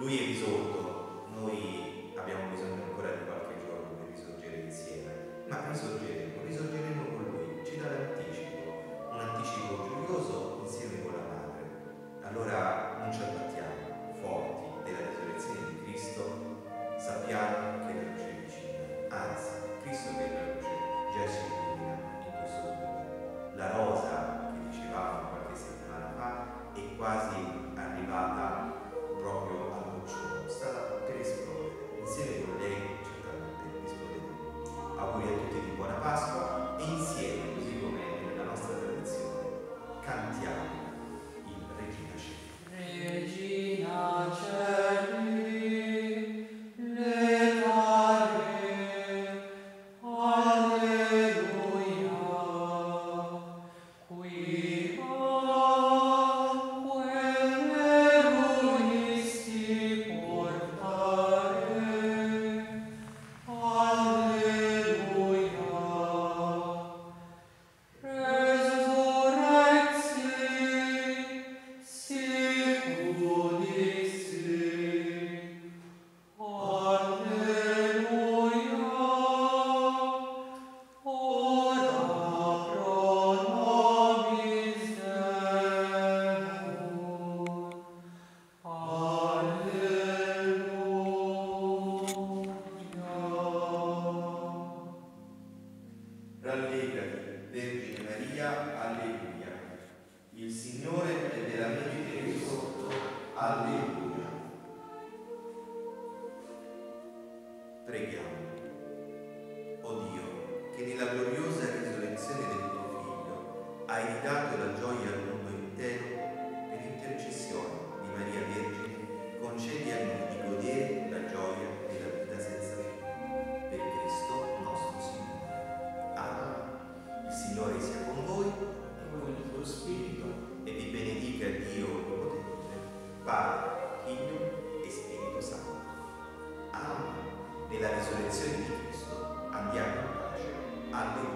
Lui è risorto, noi abbiamo bisogno ancora di qualche giorno per risorgere insieme, ma risorgeremo con Lui, ci dà l'anticipo, un anticipo gioioso insieme con la Madre. Allora non ci abbattiamo, forti della risurrezione di Cristo, sappiamo che la luce è vicina, anzi, Cristo che è la luce già ci illumina in questo mondo. La rosa che dicevamo qualche settimana fa è quasi arrivata proprio al gocciolo, sta per esplodere, insieme con lei certamente esploderemo. Auguri a tutti di buona Pasqua e insieme, così come nella nostra tradizione, cantiamo il Regina Coeli. Regina Coeli. Rallegrati, Vergine Maria, alleluia. Il Signore è veramente risorto, alleluia. Preghiamo. O Dio, che nella gloriosa risurrezione del tuo Figlio hai ridato la gioia al mondo intero, per intercessione di Maria Vergine, concedi a noi di godere la gioia della vita senza fine. Per Cristo nostro Signore. Amen. Il Signore sia con voi e con il tuo spirito, e vi benedica Dio Onnipotente, Padre, Figlio e Spirito Santo. Amen. Nella risurrezione di Cristo andiamo in pace. Alleluia.